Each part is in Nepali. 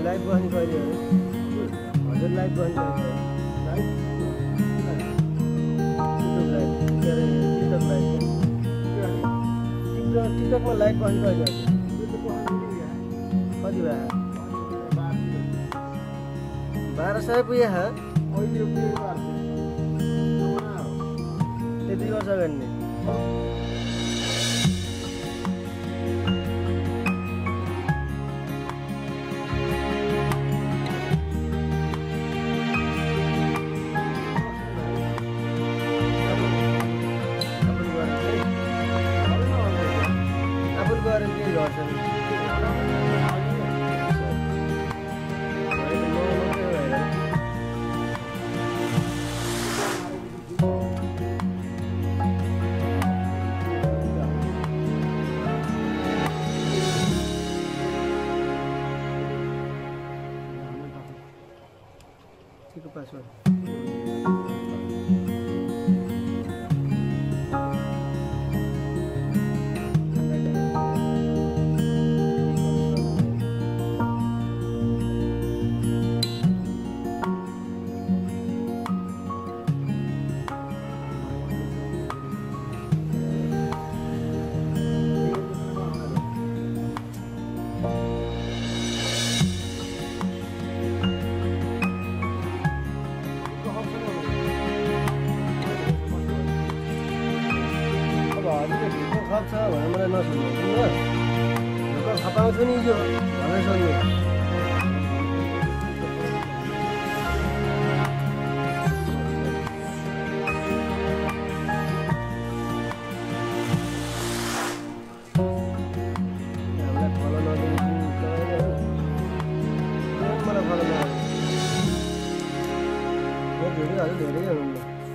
लाइभ बस्नु कहिले हो हजुर लाइभ बस्नु कहिले टिकटकमा लाइभ बस्नु कहिले कति भयो 1200 पुगे त्यति वर्ष गर्ने password. छ भने मलाई नसुन्नु ढुक्क खपाउँछु नि यो भनेर सुन्नु हामीलाई फलो नदिनु मलाई फलो नदिनु धेरै धेरै हुनुहुन्छ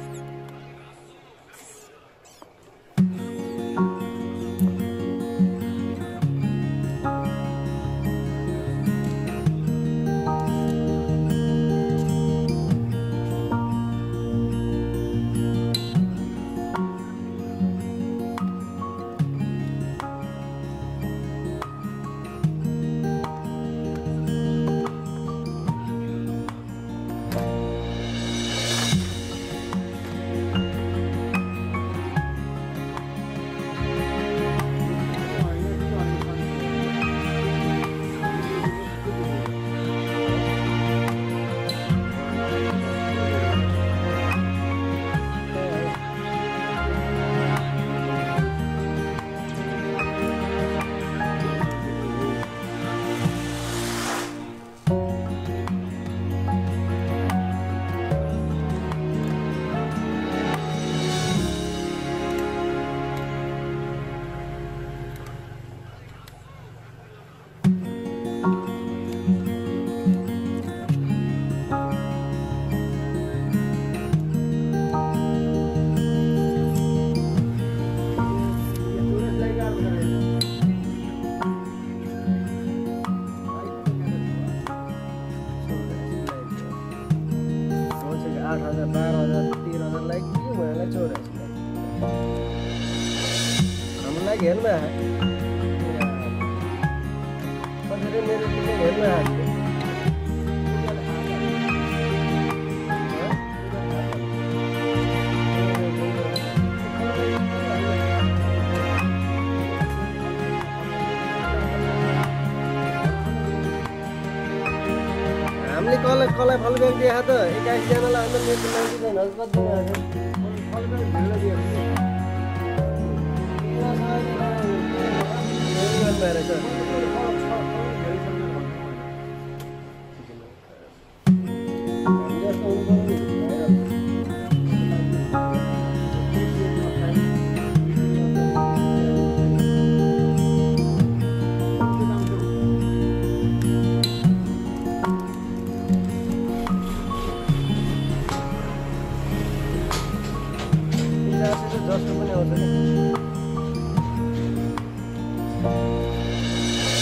हेर्न कसरी मेरो टिकट हेर्न हामीले कसलाई कसलाई फलब्याग दिए त 21 जनालाई अन्त मेरो नाम छैन कति जस्तो पनि आउँछ नि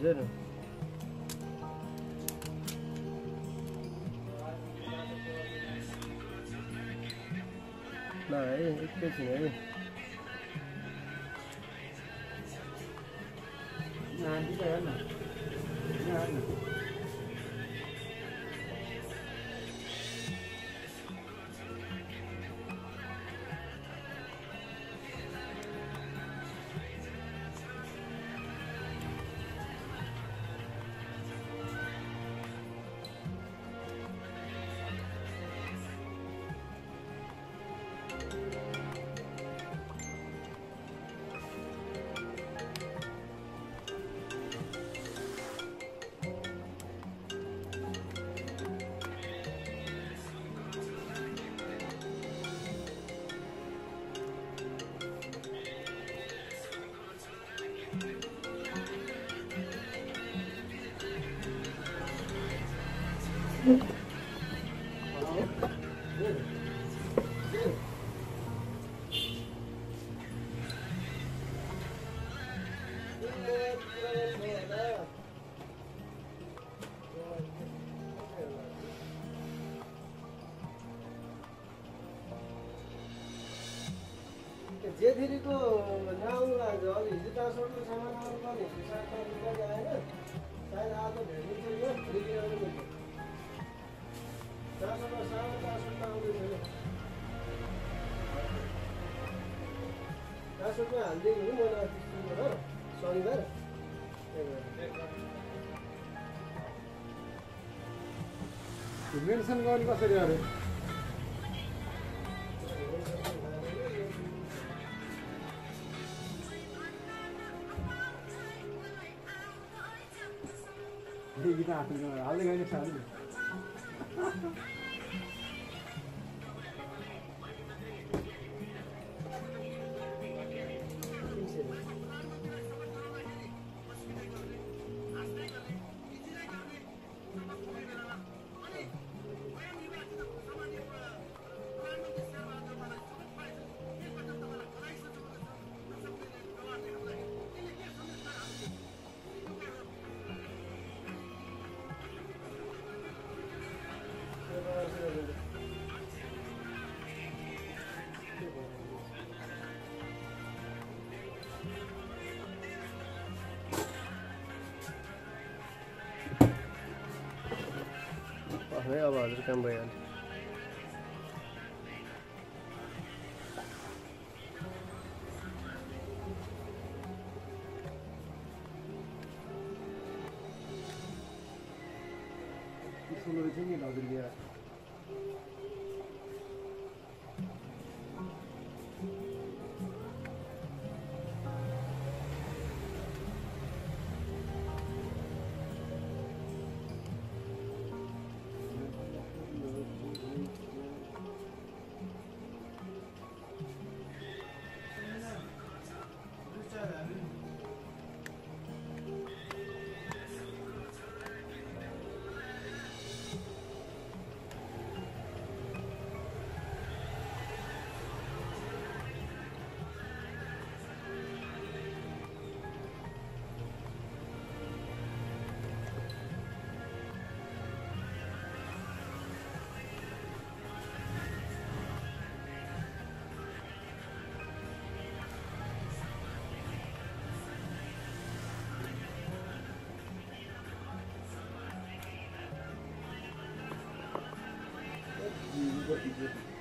हजुर ल है एकैछिन है नानी त हेर्न हेर्न जेथिरीको नआउनु लाग्छ अलि हिजो ट्रान्सपोर्टको सामान आउनु पर्ने थियो 7 रुपियाँ आएन सायद आज भेटिन्छ यो फेरि आउनु पर्छ ट्रान्सपोर्टमा सामान ट्रान्सपोर्ट आउँदैछ ट्रान्सपोर्टमा हालिदिएको नि मैले अस्ति शनिबार मेन्सन गर्नु कसरी अरे गीत हाल्दै गएन सानो अब हजुर काम भइहाल्छ सुनर चाहिँ नि हजुर बिहा What is it?